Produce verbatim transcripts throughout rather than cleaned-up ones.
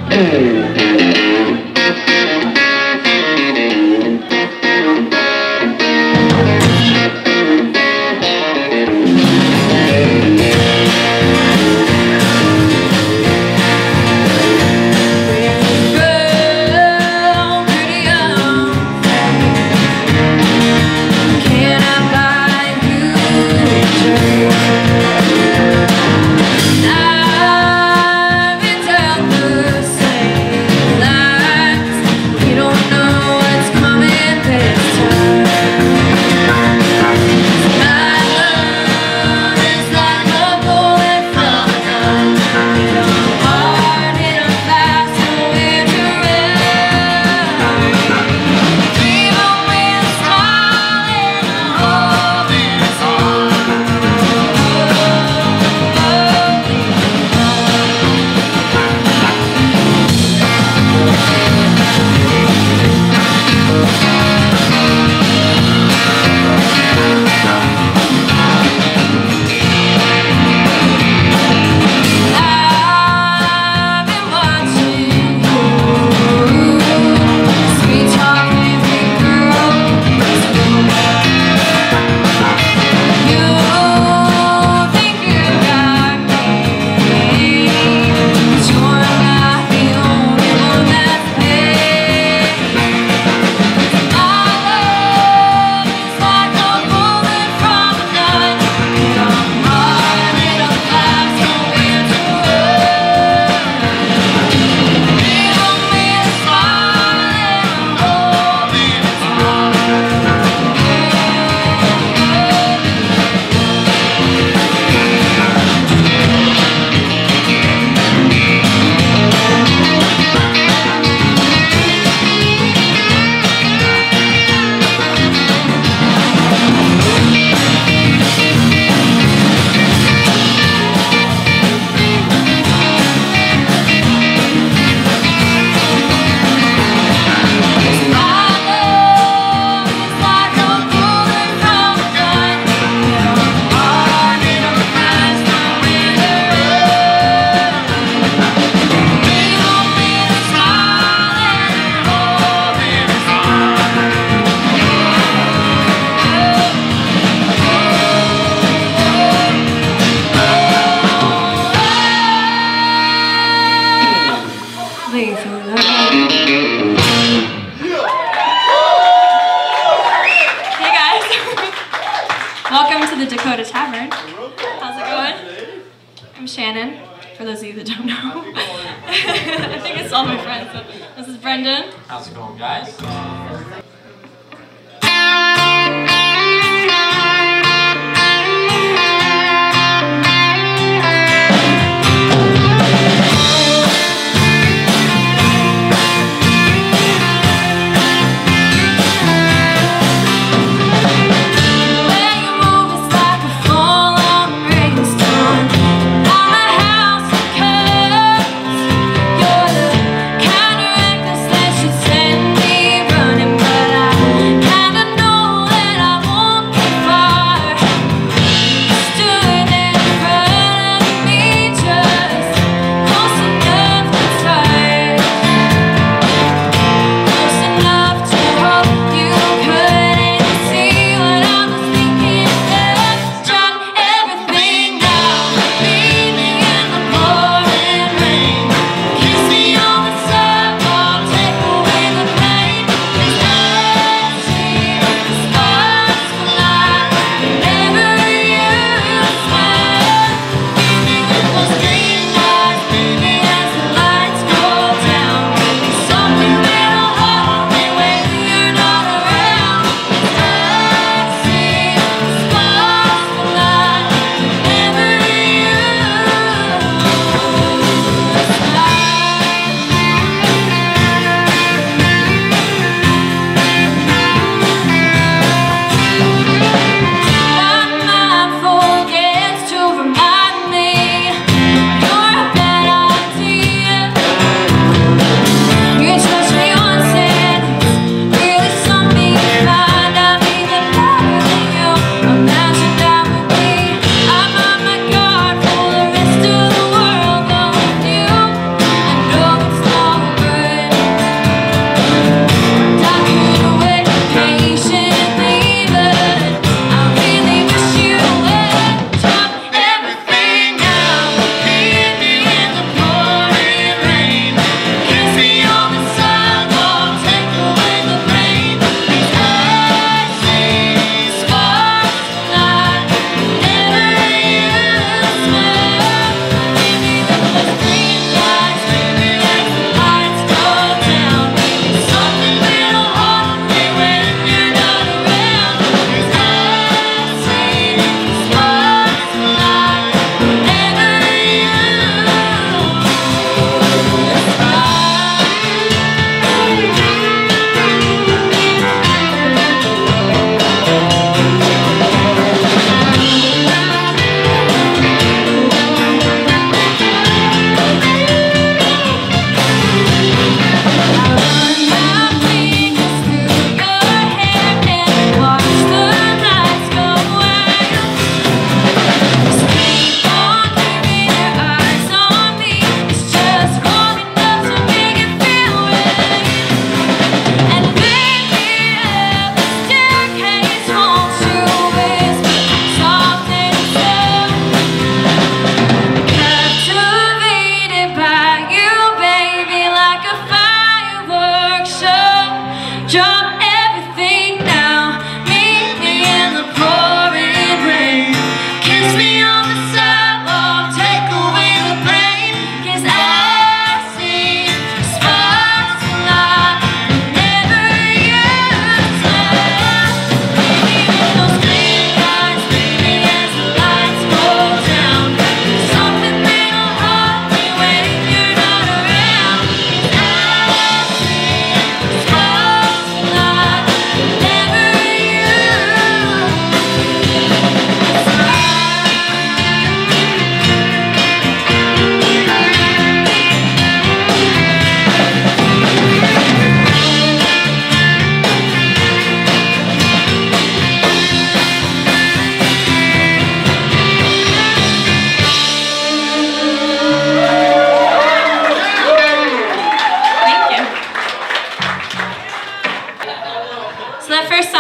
Welcome to the Dakota Tavern. How's it going? I'm Shannon, for those of you that don't know. I think it's all my friends. So this is Brendon. How's it going, guys? You're the kind of reckless that should send me running, but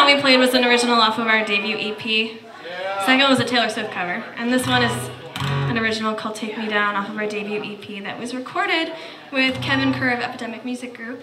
we played was an original off of our debut E P. Second was a Taylor Swift cover. And this one is an original called Take Me Down off of our debut E P that was recorded with Kevin Kerr of Epidemic Music Group.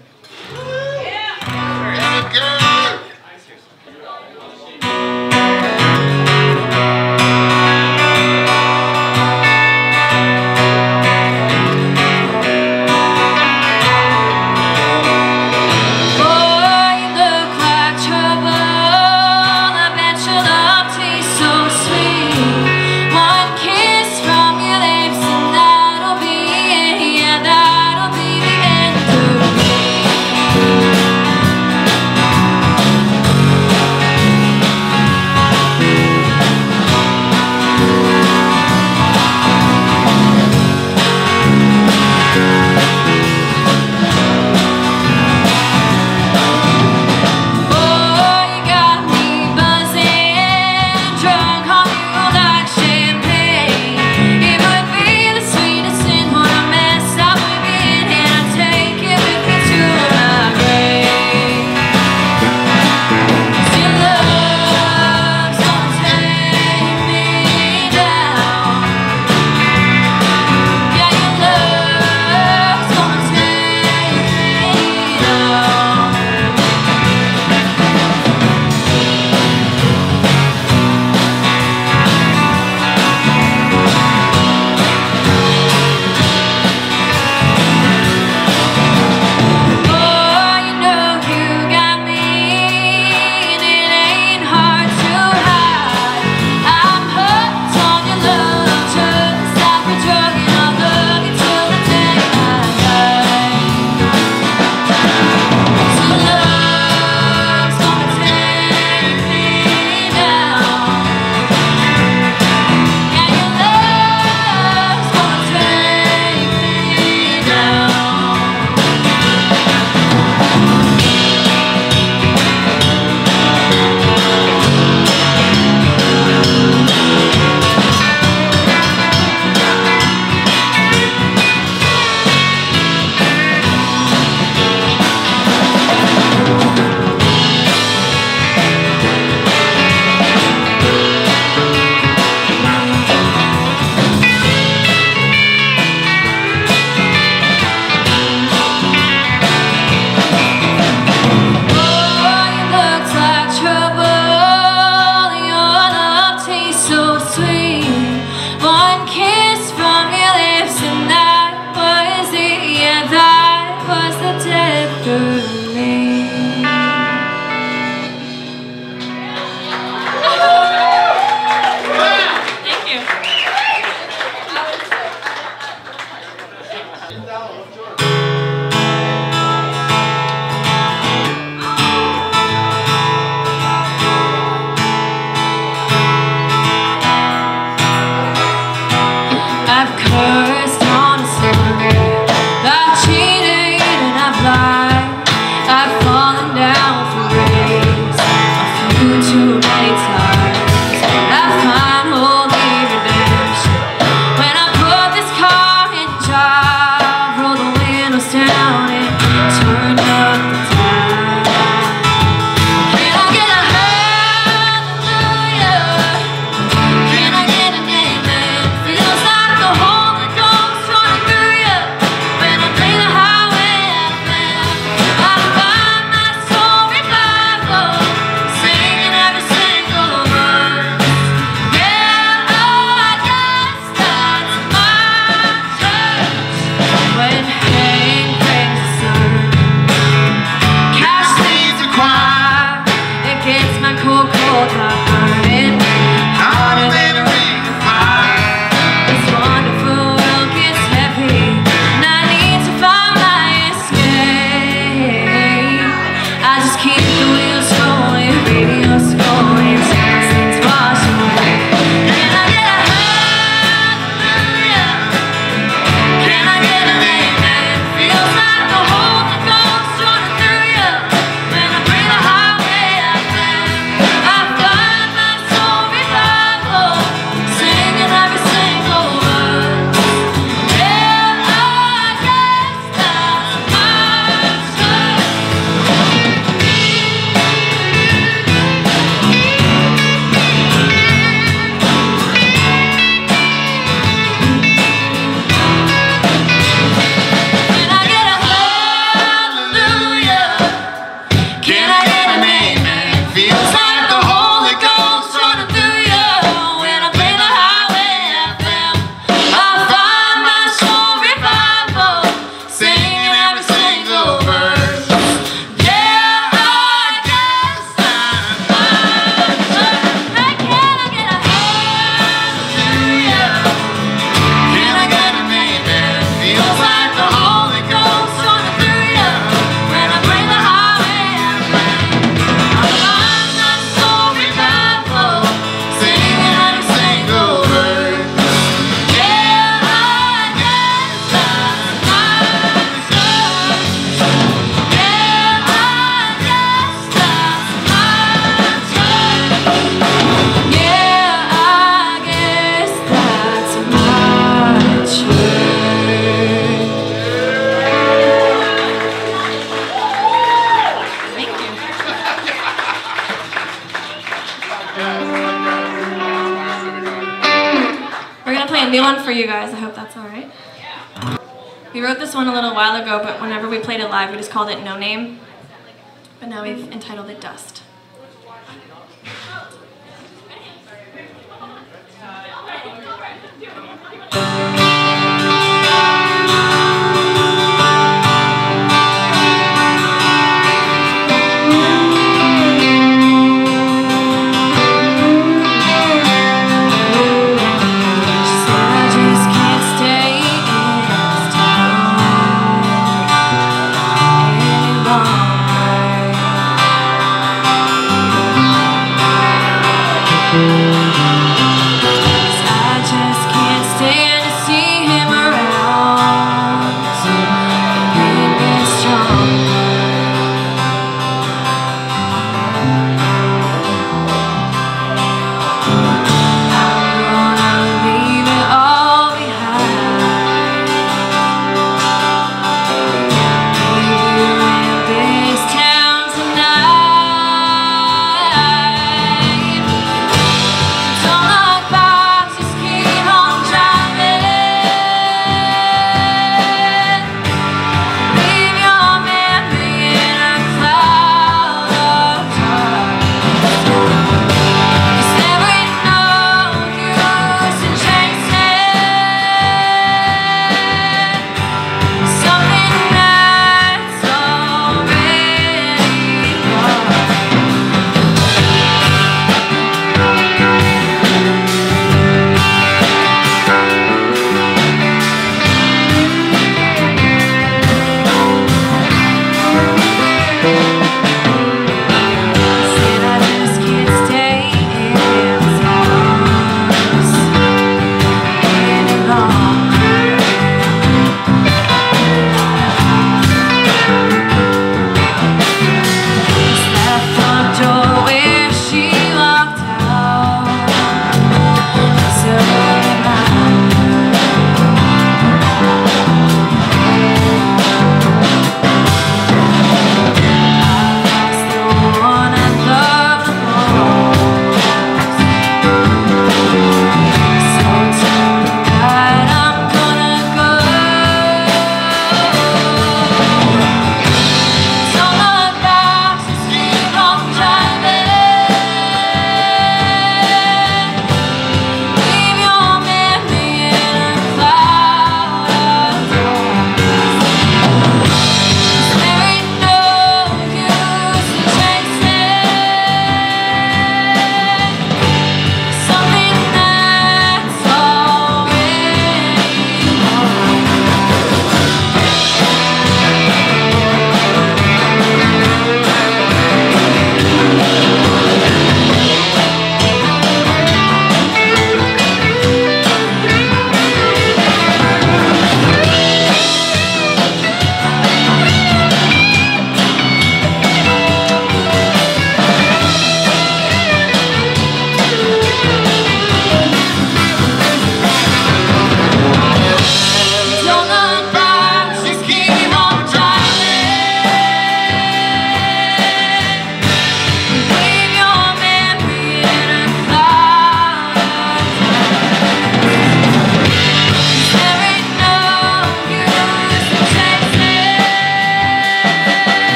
you guys. I hope that's all right. We wrote this one a little while ago, but whenever we played it live, we just called it No Name. But now we've entitled it Dust. Anymore.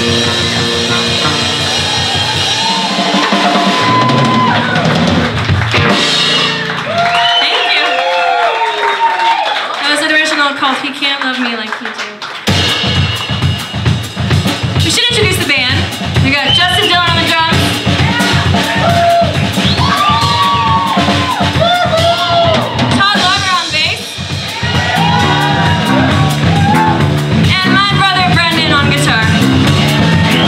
Called He Can't Love Me Like You Do. We should introduce the band. We got Justin Dillon on the drums. Todd on bass. And my brother Brendon on guitar.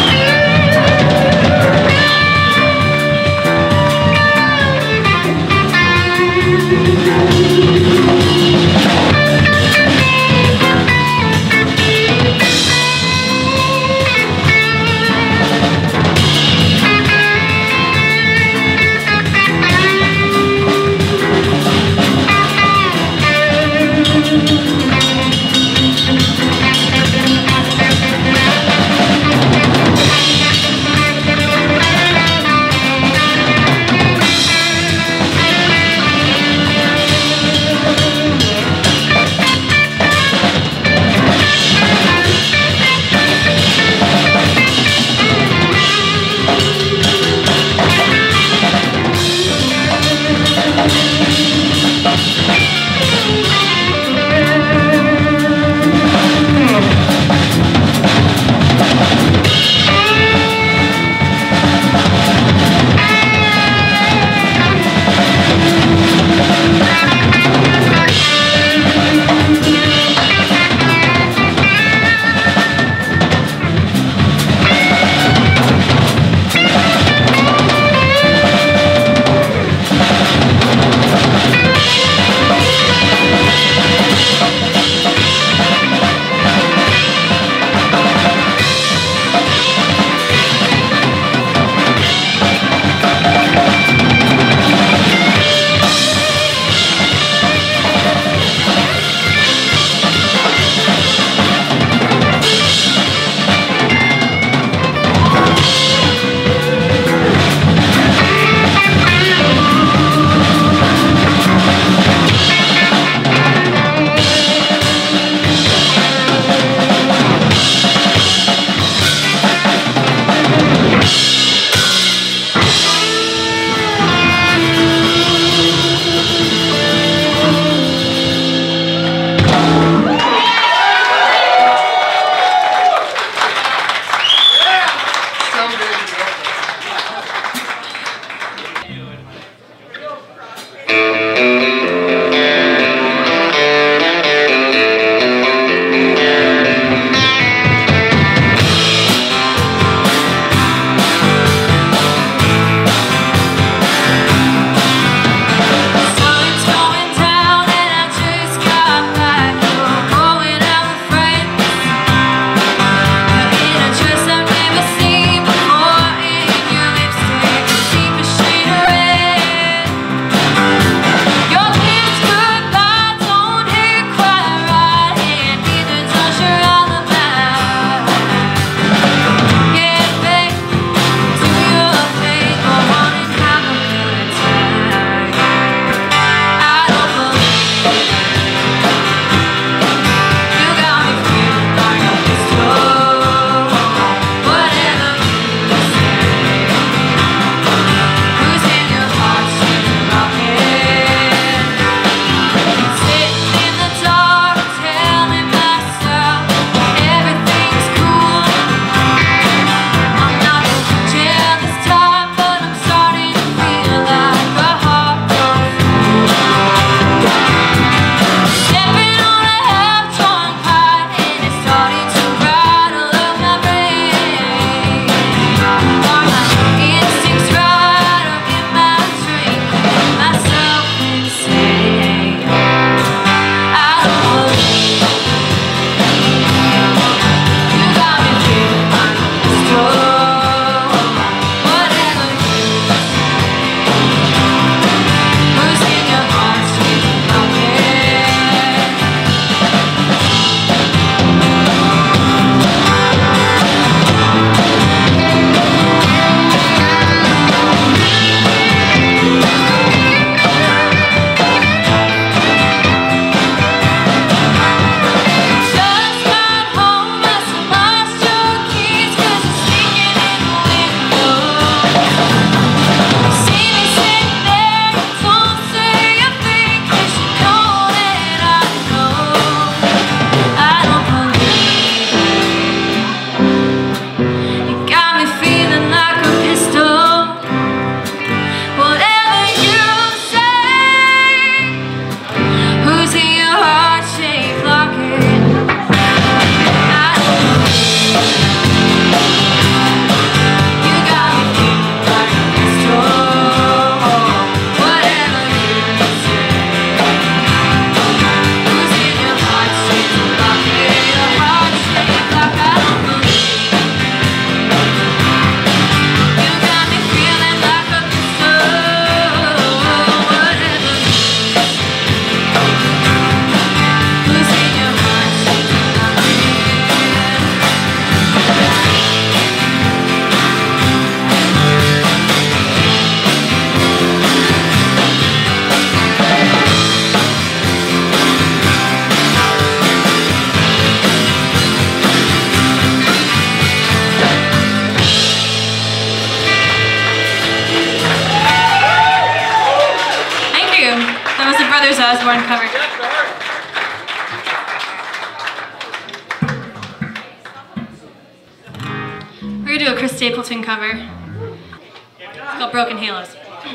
We're gonna do a Chris Stapleton cover. It's called Broken Halos.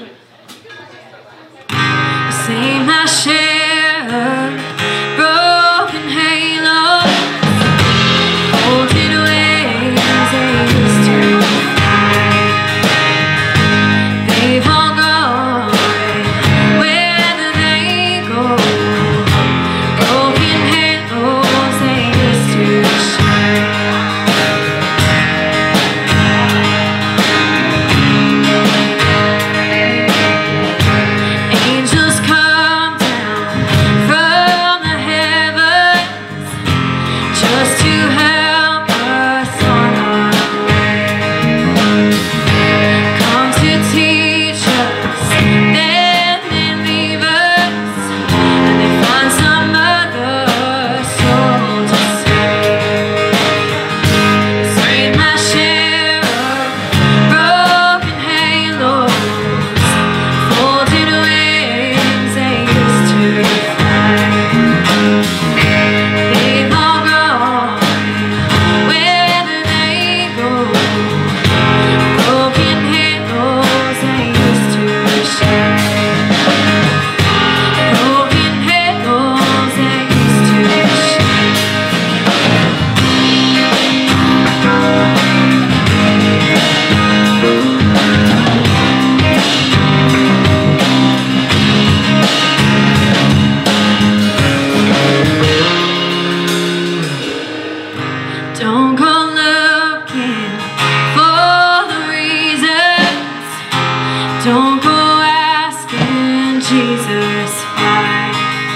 See my share of broken halos, holding away as they used to. They've all gone wherever they go. Broken halos they used to shine. Angels come down from the heavens just to help us on our way. Come to teach us, then they leave us, and they find some other soul to save. Save my share of broken halos, folded wings they used to fly. They've all gone wherever they go. Broken halos they used to shine. Broken halos they used to shine. Don't go looking for the reasons. Don't go asking Jesus why.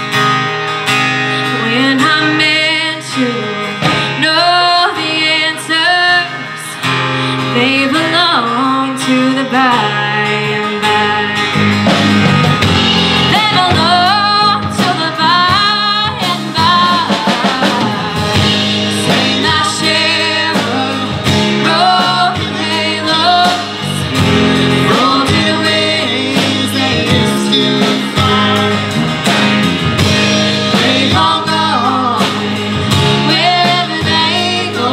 When I'm meant to know the answers, they belong to the by and by. They belong to the by and by. Save my share of broken halos, folded wings they used to fly. They've all gone wherever they go.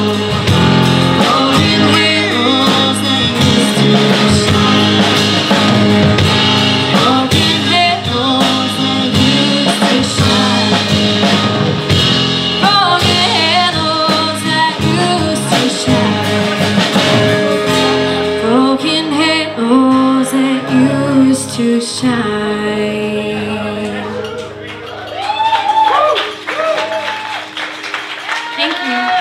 Broken halos they used to shine. Broken halos they used to shine. Broken halos that used to shine. Broken halos that used to shine. Thank you.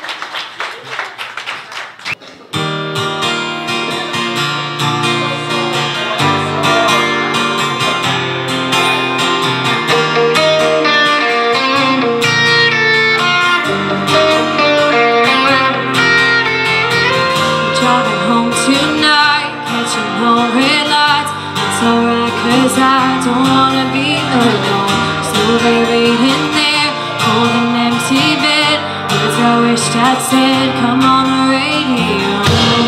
Driving home tonight, catching no red lights. It's alright cause I don't wanna be alone. Slowly waiting there, cold and empty bed. Words I wished I'd said, come on the radio.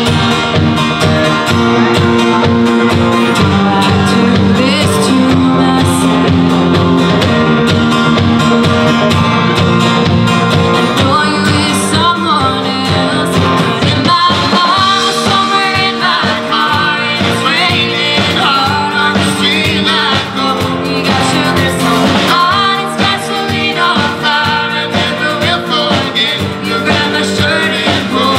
I do this to myself. I know you with someone else, but in my heart, somewhere in my car, and it's raining hard on the street light floor. We got sugar so hot, it's gasoline on fire. I never will forget. You grab my shirt and pull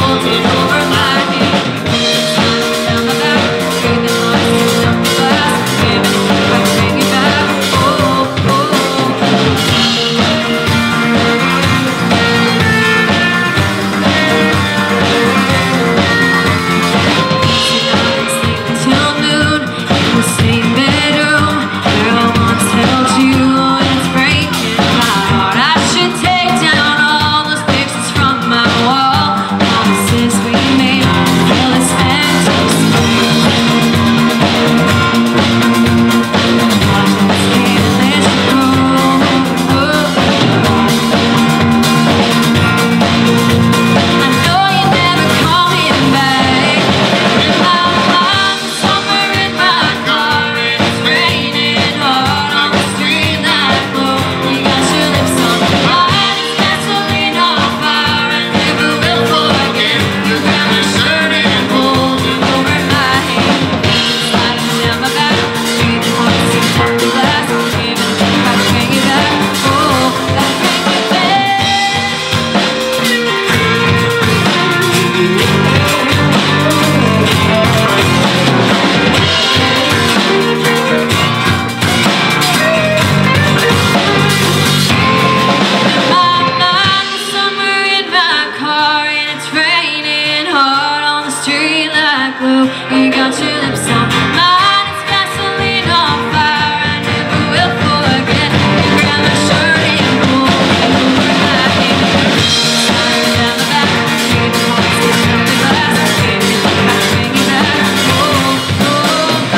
glow. You got your lips on mine, it's gasoline on fire. I never will forget. You grab my shirt and pull me over like it. Slide down the back, you the voice, switch up the glass. Baby, I bring you back. Oh, oh, oh.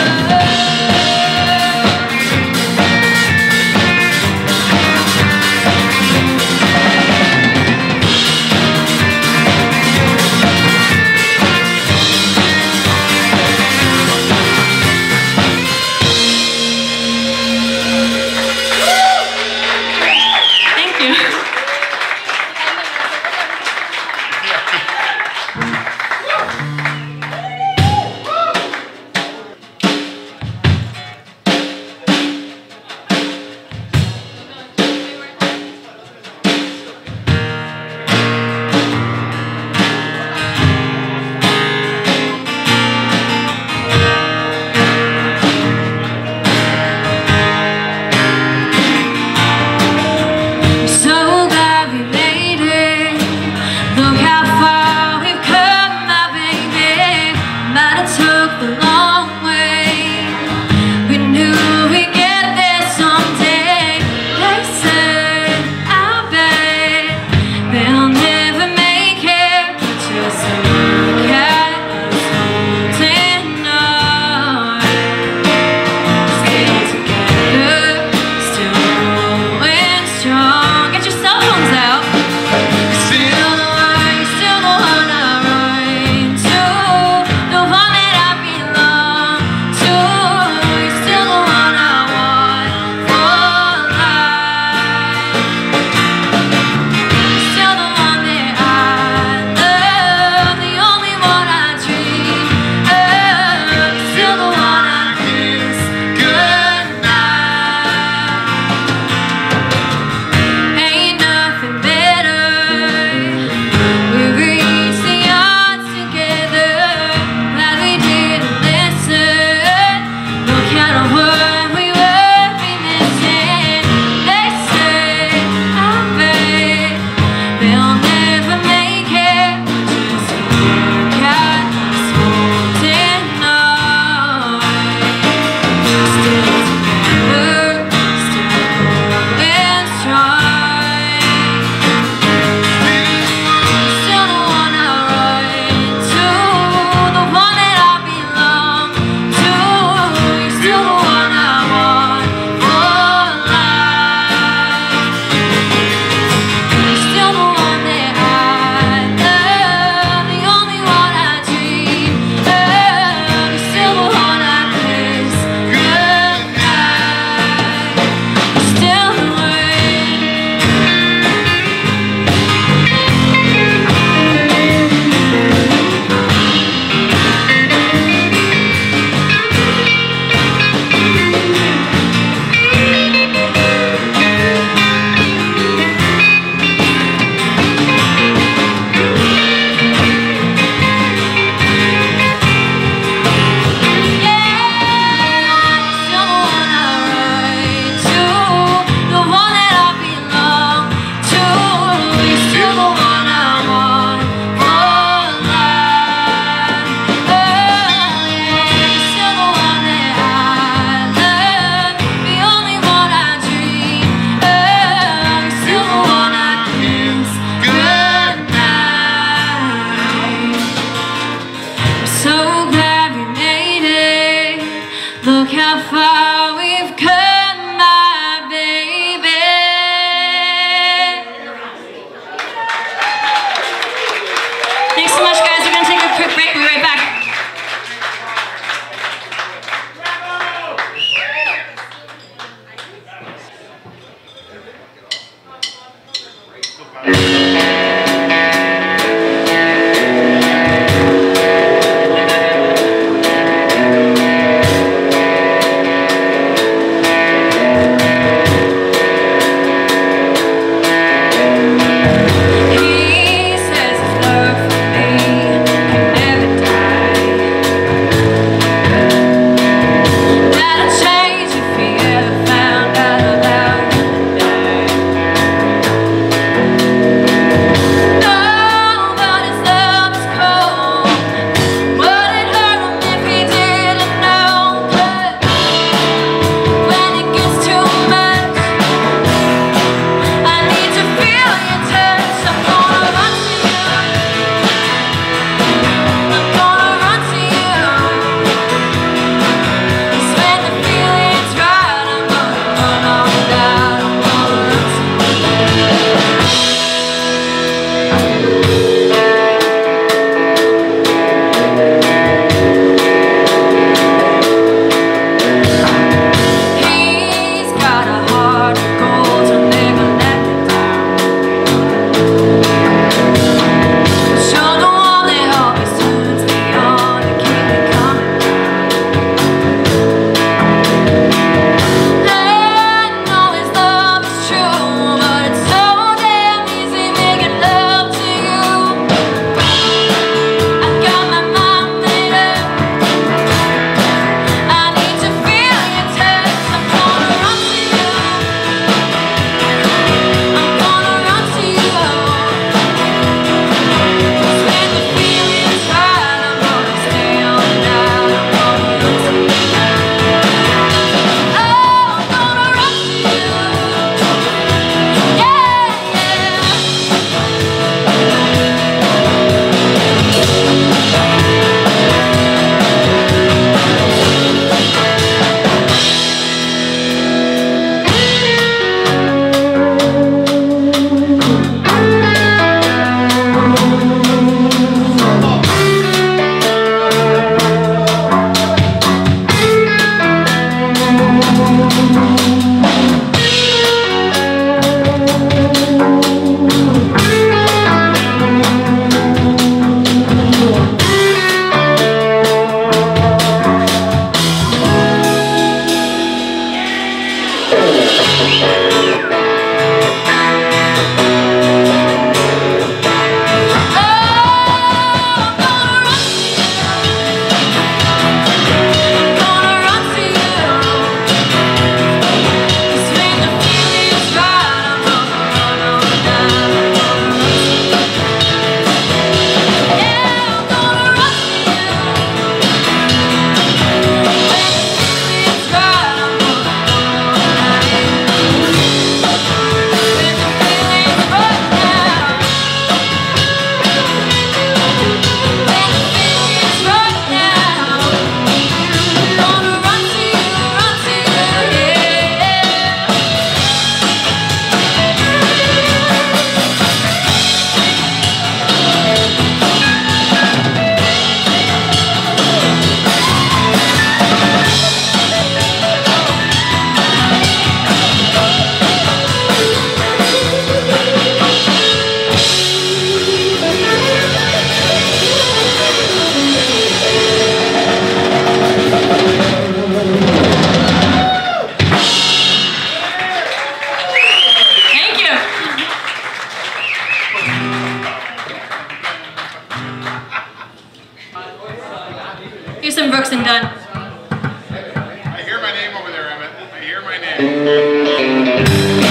some Brooks and Dunn. I hear my name over there, Emmett. I hear my name.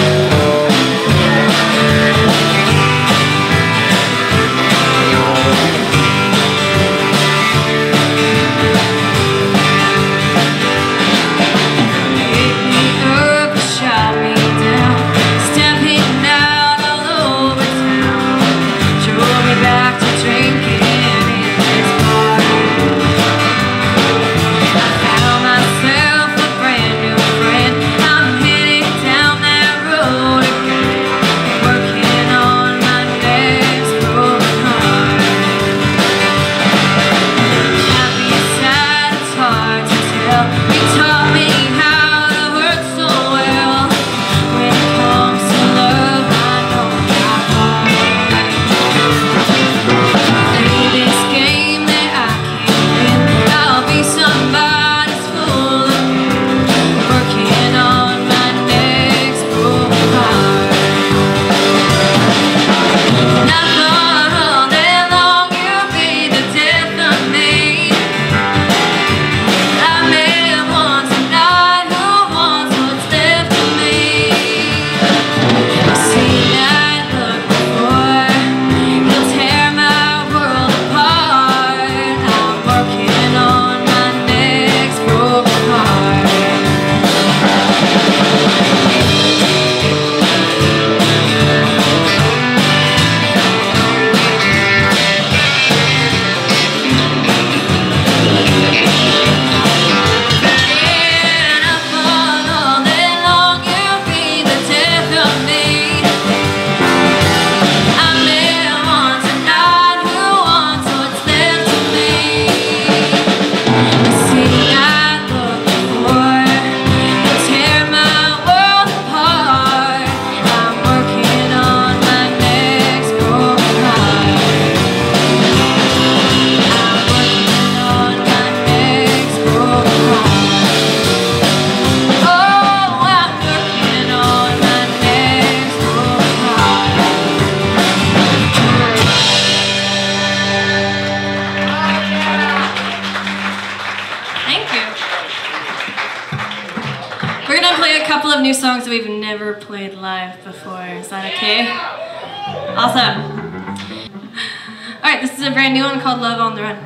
New songs that we've never played live before. Is that okay? Awesome. Alright, this is a brand new one called Love on the Run.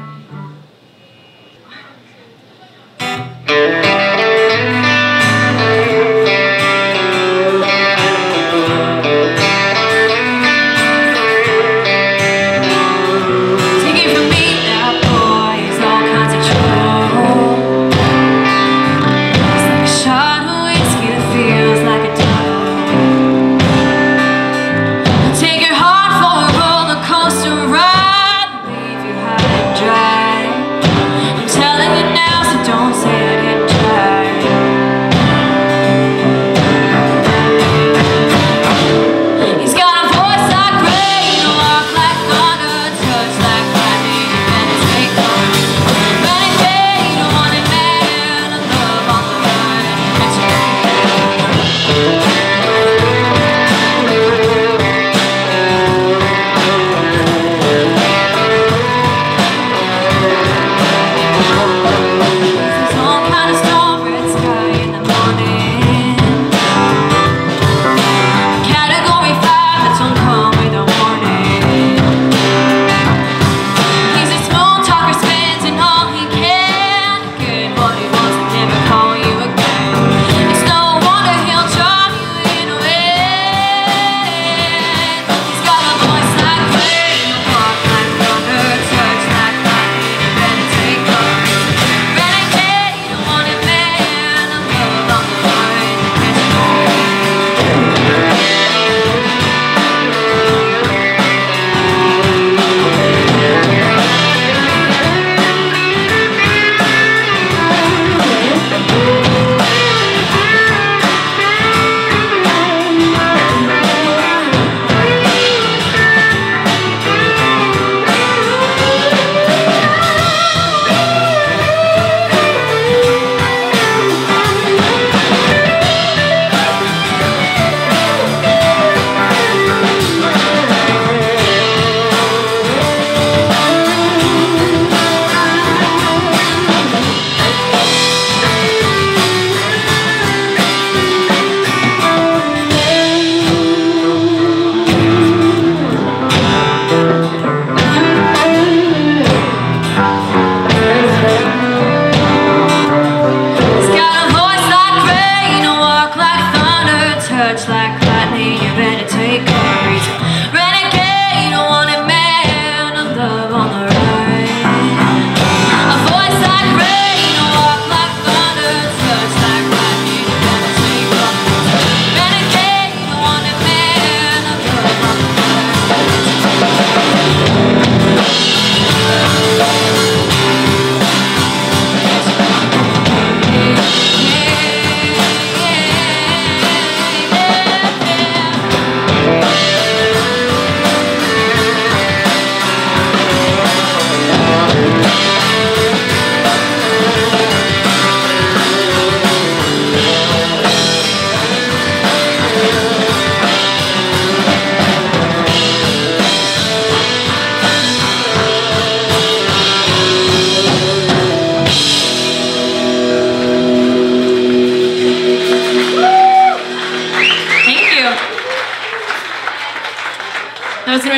Take your heart for a roller coaster ride, leave you high and dry.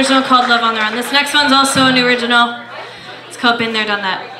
original called Love on the Run. This next one's also a new original. It's called Been There, Done That.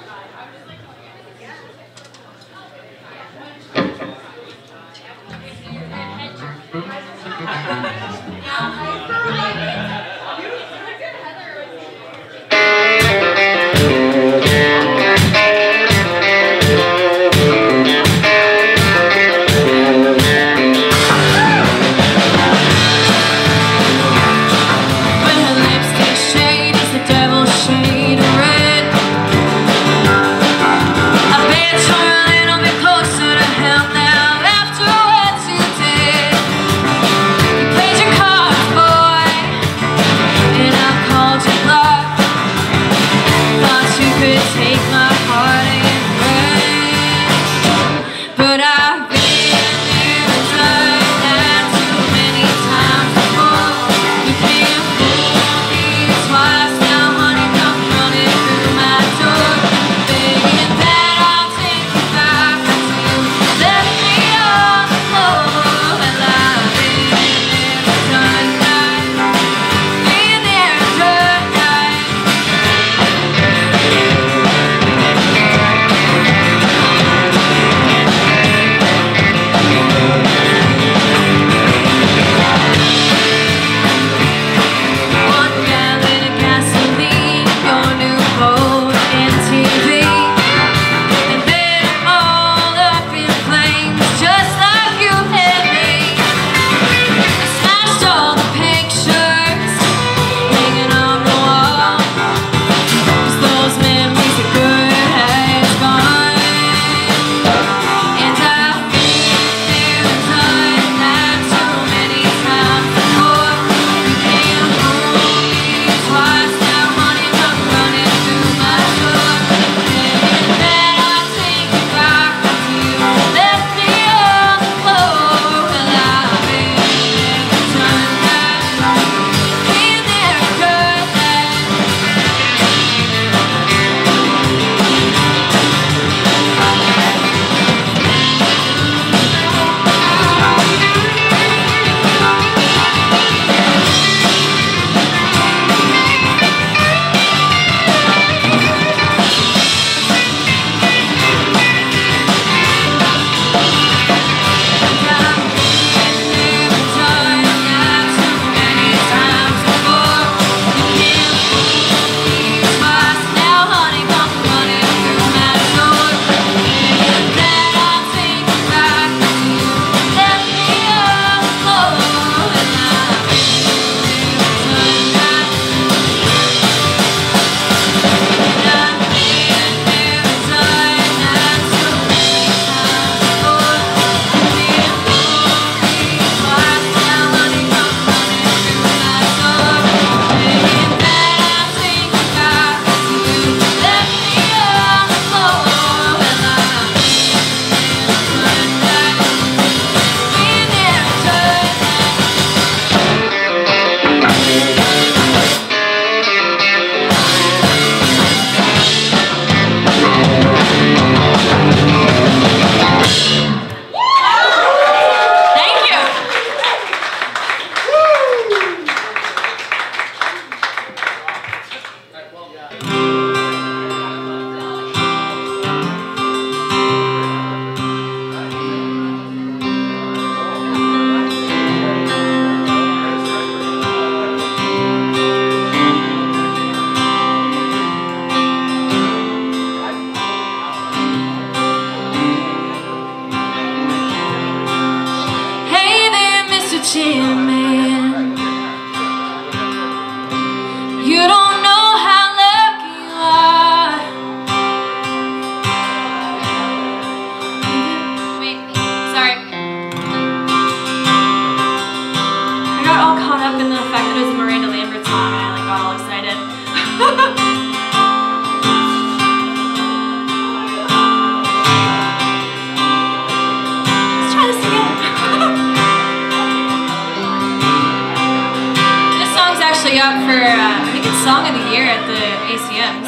Up for, uh, I think it's Song of the Year at the A C Ms,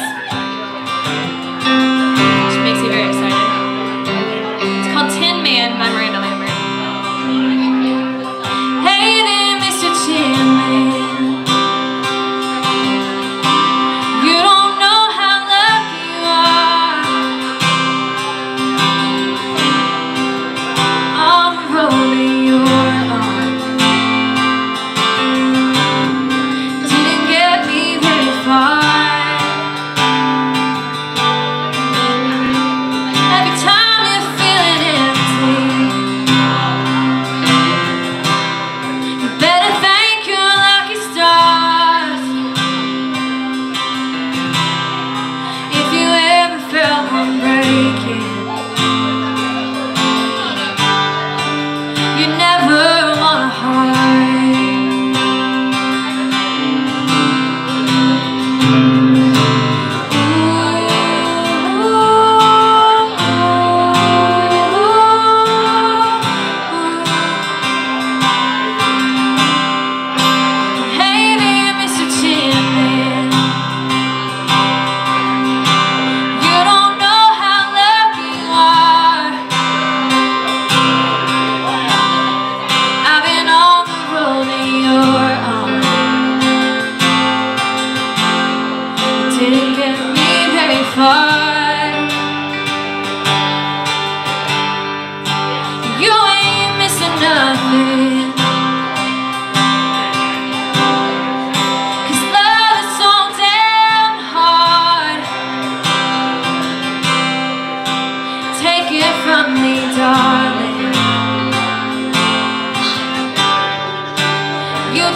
which makes me very excited. It's called Tin Man by Miranda Lambert. Hey there, Mister Tin Man,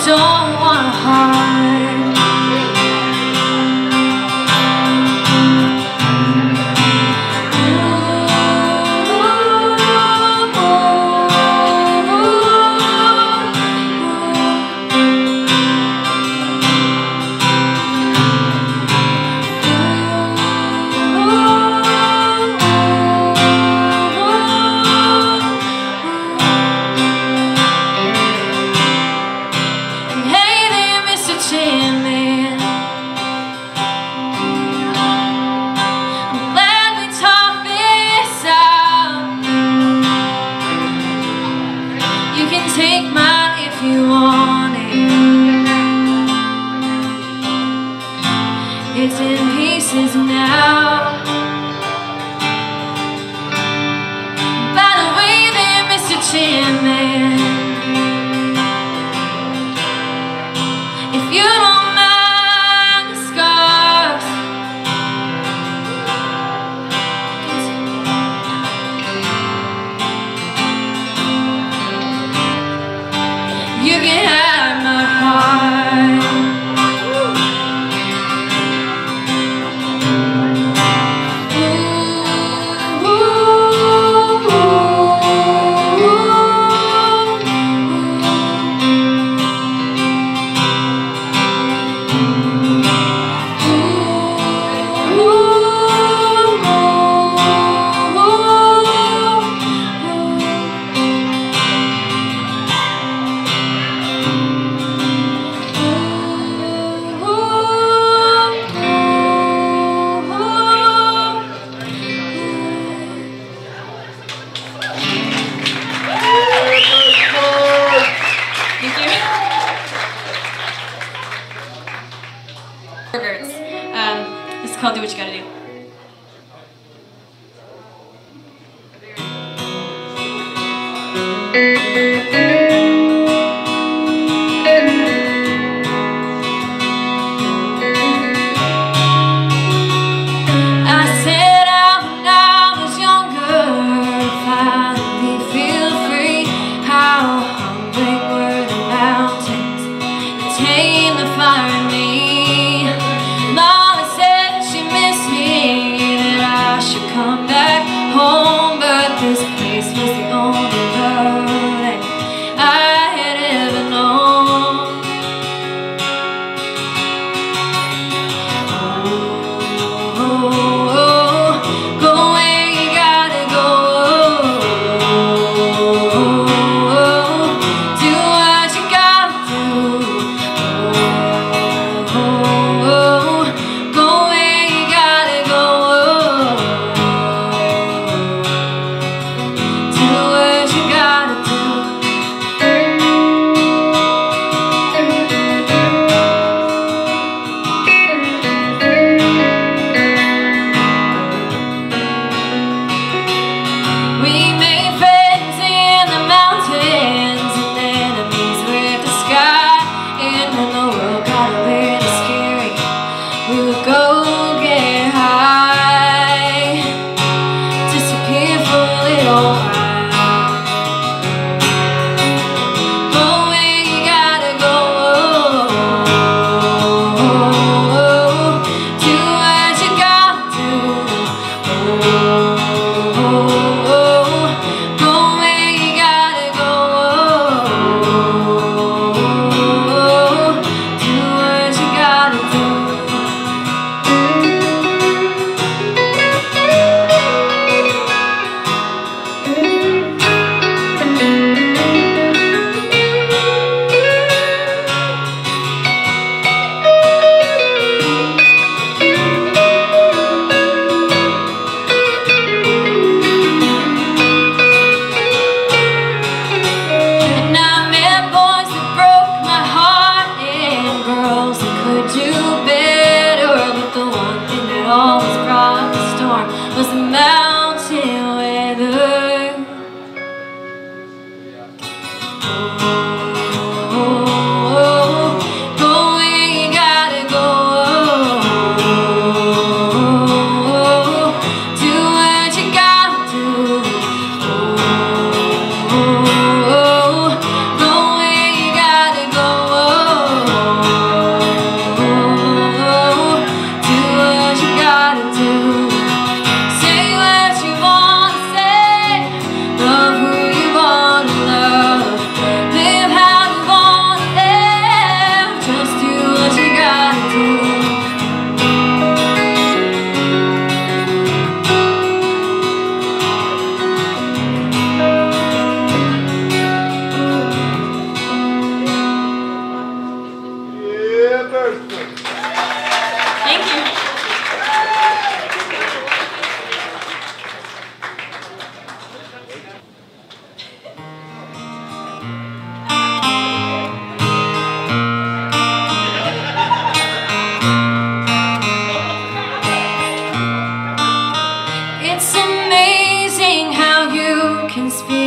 don't want to hide. Take mine if you want it. It's in pieces now. By the way there, Mister Chin Man, if you don't mind the scars, you can have my heart. Ooh, ooh, ooh, Um, this is called Do What You Gotta Do. I set out when I was younger to finally feel free. How hungry were the mountains that tame the fire in me. Mama said she missed me, that I should come back home, but this place was the only love that I had ever known. Oh, oh, oh, go where you gotta go. Oh, oh, oh, do what you gotta do. Oh, oh, oh, go where you gotta go. Oh,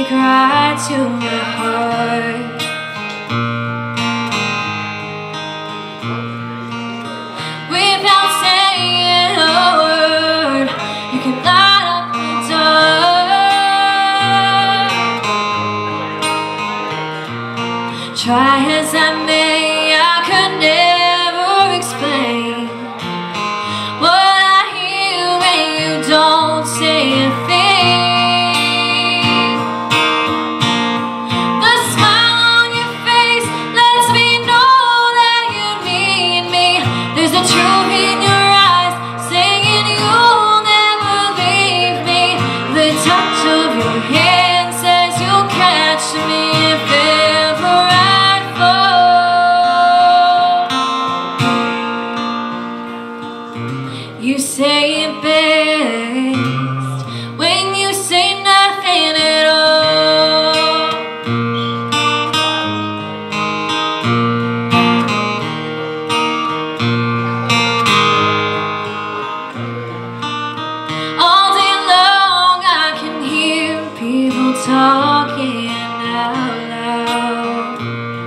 speak right to my heart. Without saying a word, you can light up the dark. Try as I may, I could never explain what I hear when you don't say a thing. The smile on your face lets me know that you need me. There's a truth in your eyes saying you'll never leave me. The touch of your hand says you'll catch me if ever I fall. You say it best when you say nothing at all. All day long I can hear people talking out loud,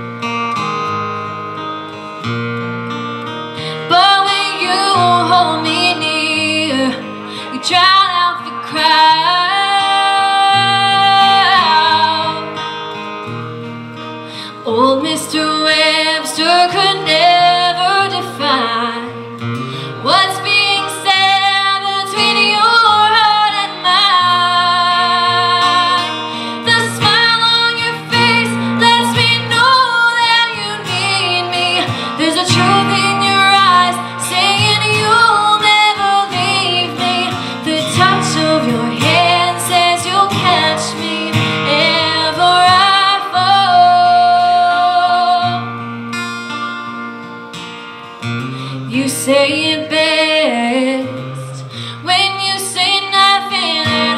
but when you hold me near, you drown out the crowd. Old Mister Webster could never define what's being said between your heart and mine. The smile on your face lets me know that you need me. There's a truth in your eyes saying you'll never leave me. The touch of your hand says you'll catch me ever I fall. You say it best when you say nothing at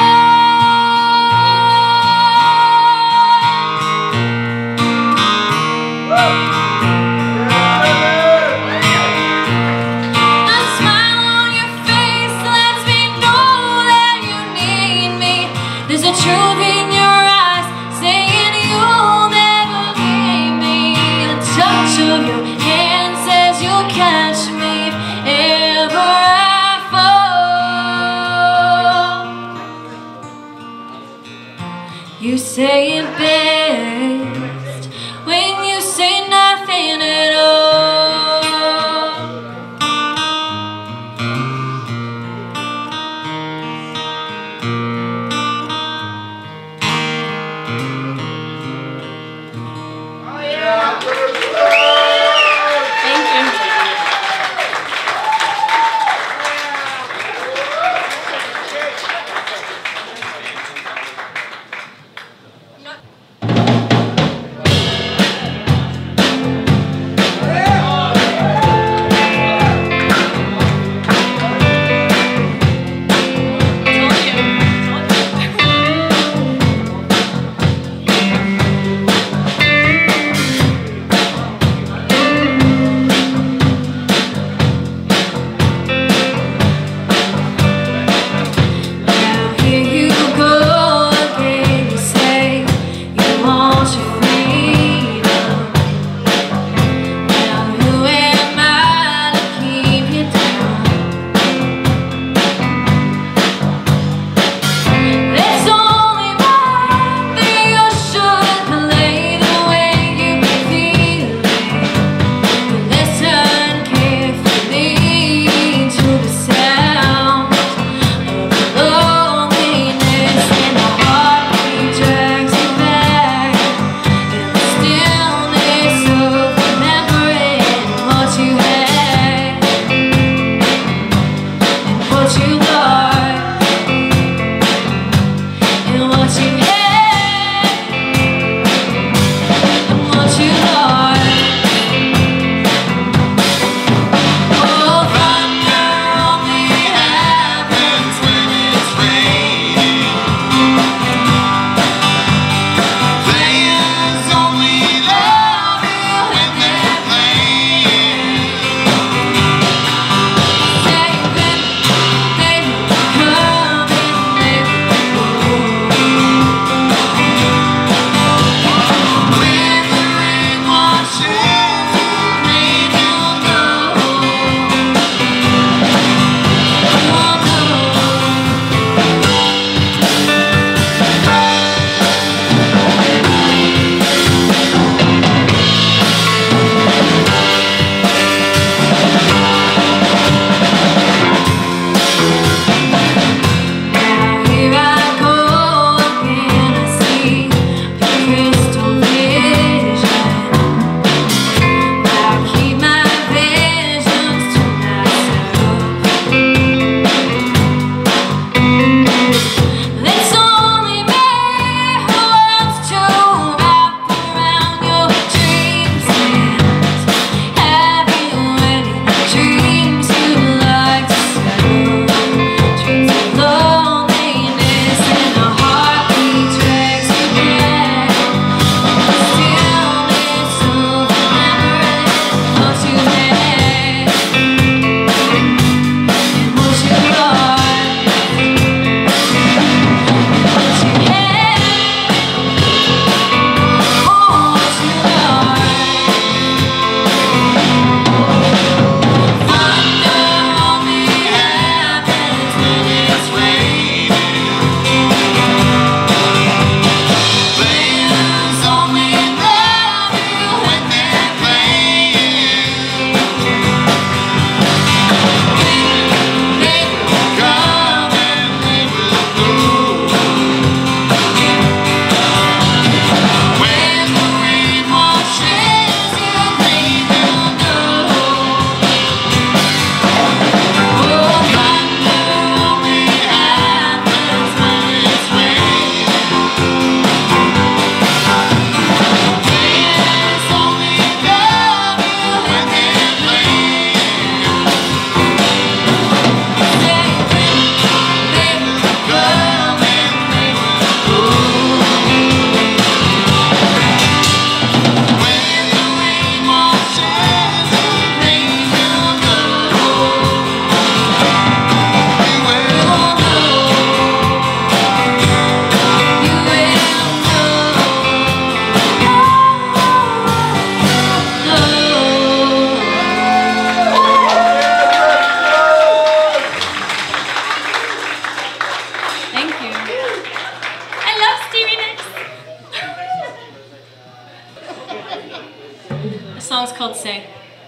The smile on your face lets me know that you need me. There's a truth in your eyes saying you'll never leave me. The touch of your hand says you'll catch me ever I fall. You say it best when you say nothing at all. Thank you. called Say.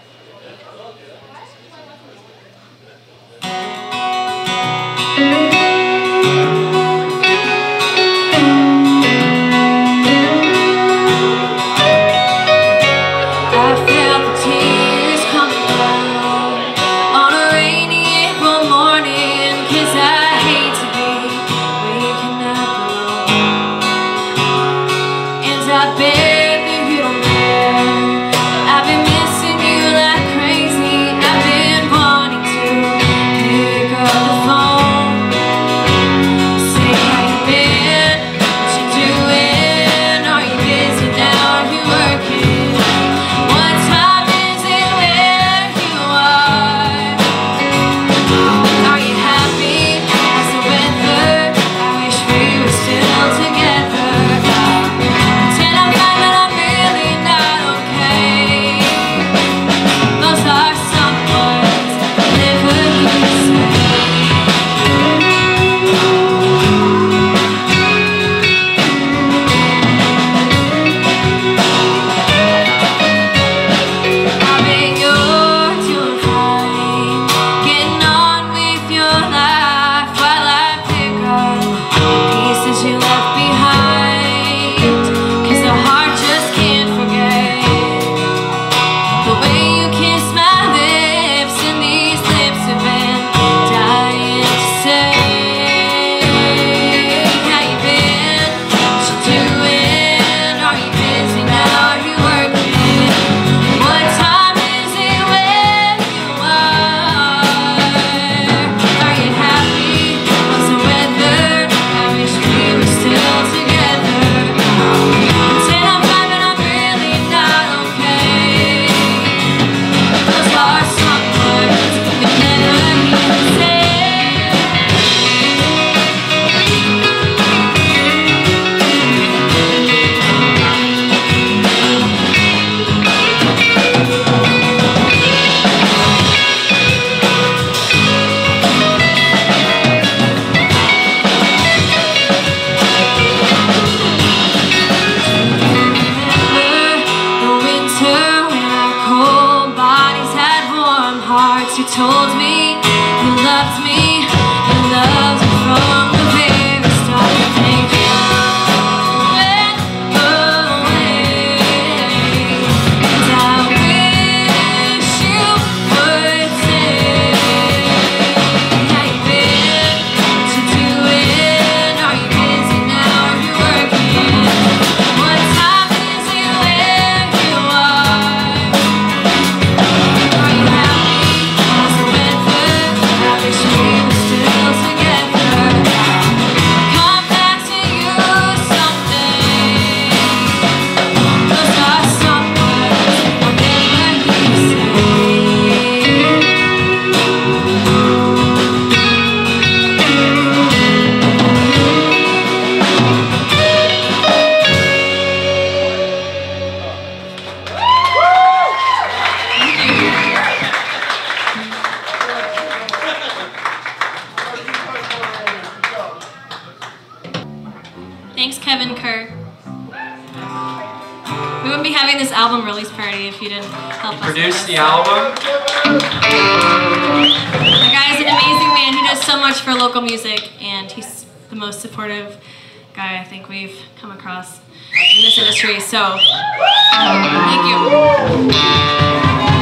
told me you loved me, you loved me from the very start. And you went away, and I wish you would say how you been to doing. Are you busy now? Are you working? What time is it where you are? Are you happy? How's the weather? I wish we were still together. Come back to you someday. Those are some words I'll never hear you say. Thanks, Kevin Kerr. We wouldn't be having this album release party if you didn't help us. Produce with the this. album. The guy's an amazing man. He does so much for local music, and he's the most supportive guy I think we've come across in this industry. So, thank you.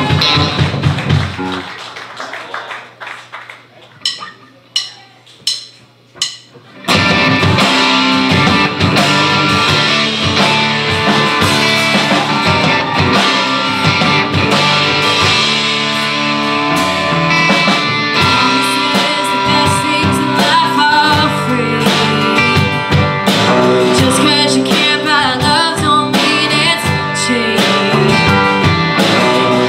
Promises, the best things in life are free. Just 'cause you care about love don't mean it's cheap.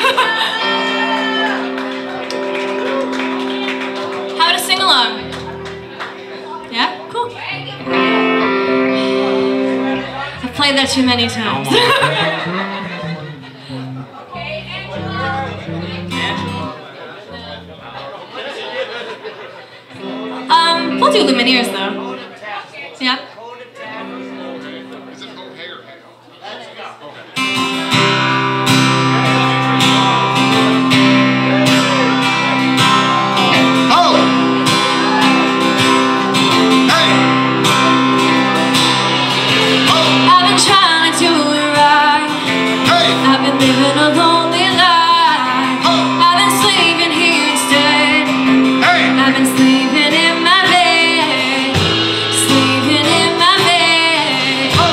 How to sing along? Yeah? Cool. I've played that too many times. um, we'll do Lumineers though. Yeah? Is it ho hey or hey ho? Okay. Living a lonely life. Oh. I've been sleeping here instead. Hey. I've been sleeping in my bed. Sleeping in my bed. Oh.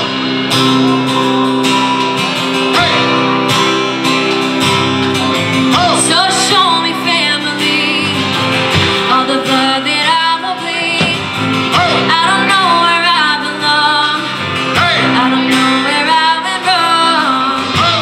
Hey. Oh. So show me family, all the blood that I will bleed. Oh. I don't know where I belong. Hey. I don't know where I went wrong.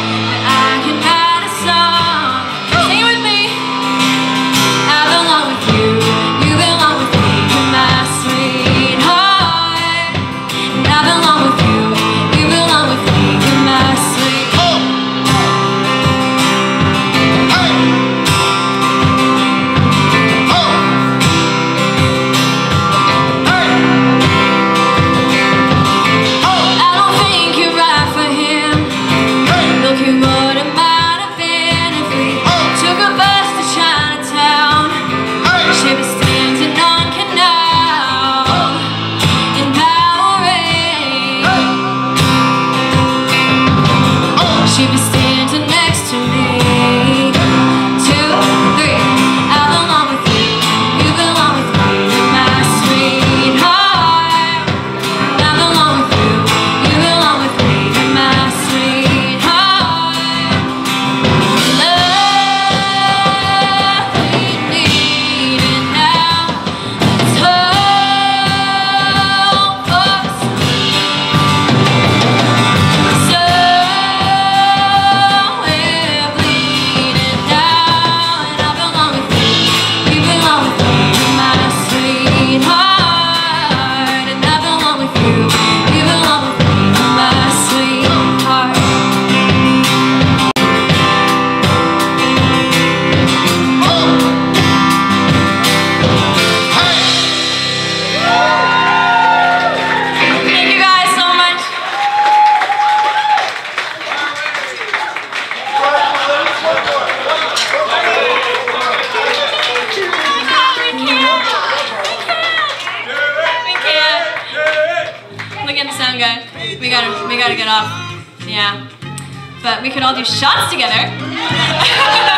We gotta, we gotta get off. Yeah. But we could all do shots together.